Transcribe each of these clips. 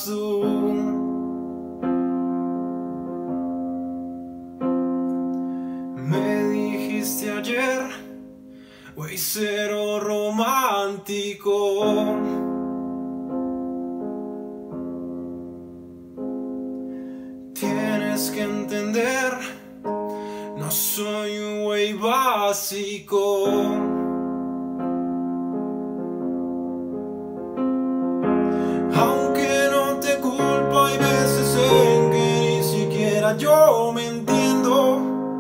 seas tú. Me dijiste ayer, güey, cero romántico. Tienes que entender, no soy un güey básico. Aunque no te culpo, hay veces en que ni siquiera yo me entiendo.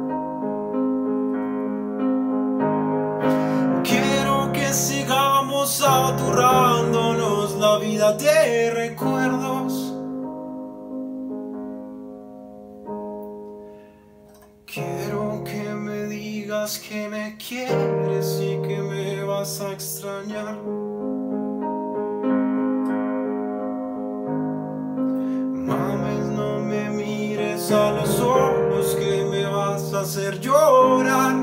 Quiero que sigamos aturrándonos la vida de recuerdos. Quiero que me digas que me quieres y que me vas a extrañar. Mames, no me mires a los ojos que me vas a hacer llorar.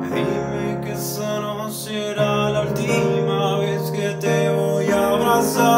Dime que esa no será la última vez que te voy a abrazar.